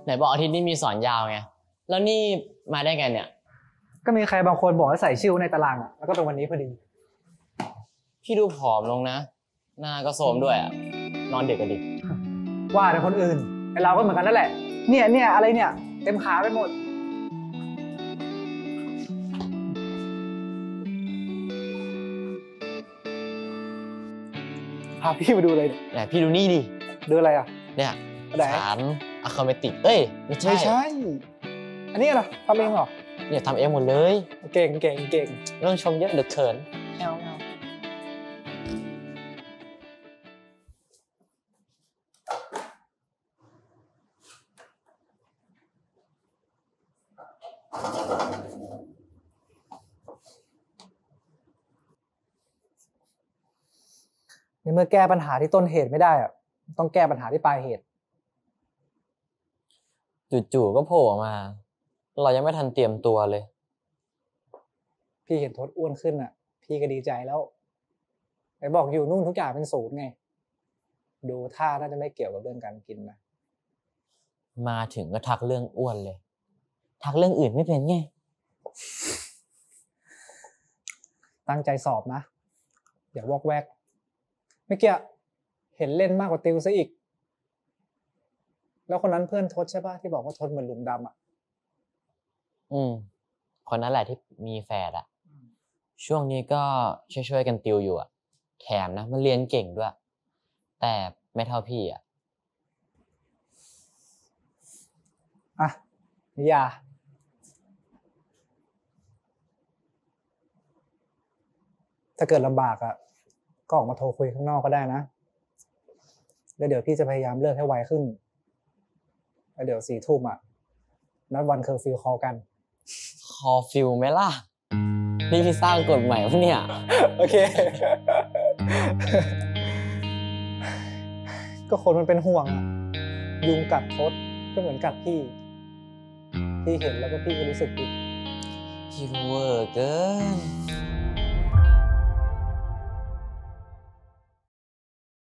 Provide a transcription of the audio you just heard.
ไหนบอกอาทิตย์นี้มีสอนยาวไงแล้วนี่มาได้ไงเนี่ยก็มีใครบางคนบอกให้ใส่ชื่อในตารางอ่ะแล้วก็เป็นวันนี้พอดีพี่ดูผอมลงนะหน้าก็โทรมด้วยอ่ะนอนดึกกันดิว่าแต่คนอื่นไอเราก็เหมือนกันนั่นแหละเนี่ยอะไรเนี่ยเต็มขาไปหมดพาพี่มาดูอะไรเนี่ยพี่ดูนี่ดิดูอะไรอ่ะเนี่ยฐานอะคาเมติกไม่ใช่อันนี้เหรอทำเองเหรอเนี่ยทำเองหมดเลยเก่งเรื่องชมเยอะเดือดเขินเอาในเมื่อแก้ปัญหาที่ต้นเหตุไม่ได้อะต้องแก้ปัญหาที่ปลายเหตุจู่ๆก็โผล่มาเรายังไม่ทันเตรียมตัวเลยพี่เห็นทศอ้วนขึ้นอ่ะพี่ก็ดีใจแล้วไอ้บอกอยู่นู่นทุกอย่างเป็นศูนย์ไงดูท่าน่าจะไม่เกี่ยวกับเรื่องการกินนะมาถึงก็ทักเรื่องอ้วนเลยทักเรื่องอื่นไม่เป็นไงตั้งใจสอบนะอย่าวอกแวกเมื่อกี้เห็นเล่นมากกว่าติวซะอีกแล้วคนนั้นเพื่อนทศใช่ป่ะที่บอกว่าทศเหมือนหลุมดำอ่ะคนนั้นแหละที่มีแฝดอ่ะช่วงนี้ก็ช่วยกันติวอยู่อ่ะแถมนะมันเรียนเก่งด้วยแต่ไม่เท่าพี่อ่ะนิยาถ้าเกิดลำบากอ่ะก็ออกมาโทรคุยข้างนอกก็ได้นะแล้วเดี๋ยวพี่จะพยายามเลิกให้ไวขึ้นแล้วเดี๋ยว4 ทุ่มอ่ะนัดวันเคอร์ฟิวคอลกันคอฟิวไหมล่ะนี่พี่สร้างกฎใหม่ปะเนี่ยโอเคก็คนมันเป็นห่วงอ่ะยุงกัดทศก็เหมือนกัดพี่เห็นแล้วก็พี่ก็รู้สึกผิดพี่ก็เวอร์เกิน